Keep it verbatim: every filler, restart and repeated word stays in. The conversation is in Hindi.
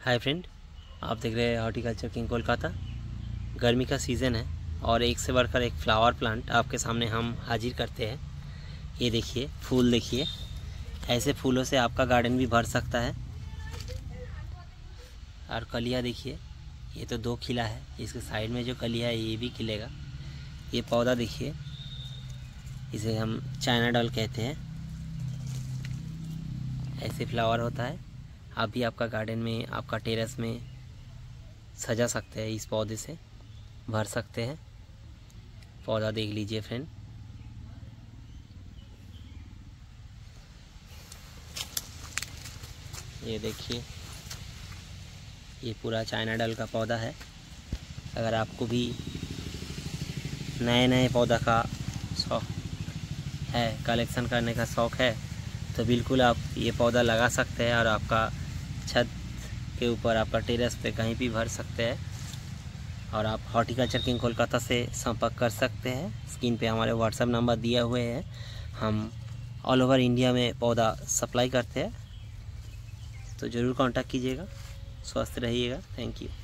हाय फ्रेंड, आप देख रहे हैं हॉर्टिकल्चर किंग कोलकाता। गर्मी का सीज़न है और एक से बढ़कर एक फ्लावर प्लांट आपके सामने हम हाजिर करते हैं। ये देखिए, फूल देखिए, ऐसे फूलों से आपका गार्डन भी भर सकता है। और कलियाँ देखिए, ये तो दो खिला है, इसके साइड में जो कलियाँ है ये भी खिलेगा। ये पौधा देखिए, इसे हम चाइना डॉल कहते हैं। ऐसे फ्लावर होता है। आप भी आपका गार्डन में, आपका टेरेस में सजा सकते हैं, इस पौधे से भर सकते हैं। पौधा देख लीजिए फ्रेंड, ये देखिए, ये पूरा चाइना डॉल का पौधा है। अगर आपको भी नए नए पौधा का शौक है, कलेक्शन करने का शौक है, तो बिल्कुल आप ये पौधा लगा सकते हैं और आपका छत के ऊपर, आपका टेरेस पे कहीं भी भर सकते हैं। और आप हॉर्टिकल्चर किंग कोलकाता से संपर्क कर सकते हैं। स्क्रीन पे हमारे व्हाट्सएप नंबर दिए हुए हैं। हम ऑल ओवर इंडिया में पौधा सप्लाई करते हैं, तो ज़रूर कांटेक्ट कीजिएगा। स्वस्थ रहिएगा। Thank you.